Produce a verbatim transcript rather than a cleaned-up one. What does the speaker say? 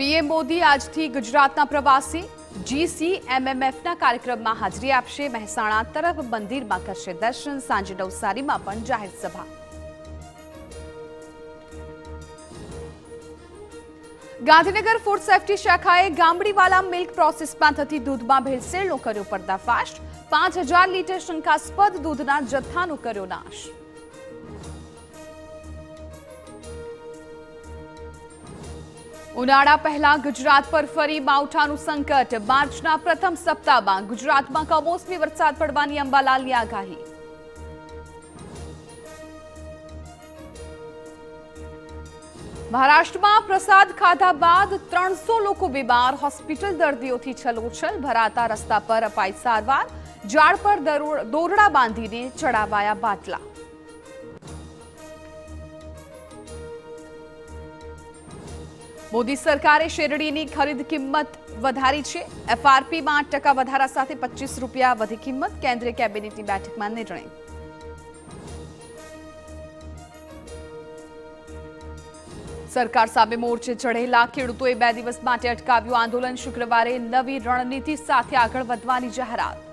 PM Modi આજથી ગુજરાતના પ્રવાસે જીસીએમએમએફના કાર્યક્રમમાં હાજરી આપશે। મહેસાણા તરફ મંદિરમાં કરશે દર્શન। સાંજે નવસારીમાં પણ જાહેર સભા। ગાંધીનગર ફૂડ સેફ્ટી શાખાએ ગામડીવાલા મિલ્ક પ્રોસેસમાં થતી દૂધમાં ભેળસેળનો કર્યો પર્દાફાશ। પાંચ હજાર લીટર શંકાસ્પદ દૂધના જથ્થાનો કર્યો નાશ। ઉનાળા પહેલા ગુજરાત પર ફરી માવઠાનું સંકટ। માર્ચના પ્રથમ સપ્તાહમાં ગુજરાતમાં કમોસમી વરસાદ પડવાની અંબાલાલની આગાહી। મહારાષ્ટ્રમાં પ્રસાદ ખાધા બાદ ત્રણસો લોકો બીમાર। હોસ્પિટલ દર્દીઓથી છલોછલ। ભરાતા રસ્તા પર અપાઈ સારવાર। ઝાડ પર દોરડા બાંધીને ચડાવાયા બાટલા। મોદી સરકારે શેરડીની ખરીદ કિંમત વધારી છે। એફઆરપીમાં આઠ ટકા વધારા સાથે પચીસ રૂપિયા વધી કિંમત। કેન્દ્રીય કેબિનેટની બેઠકમાં નિર્ણય। સરકાર સામે મોરચે ચઢેલા ખેડૂતોએ બે દિવસ માટે અટકાવ્યું આંદોલન। શુક્રવારે નવી રણનીતિ સાથે આગળ વધવાની જાહેરાત।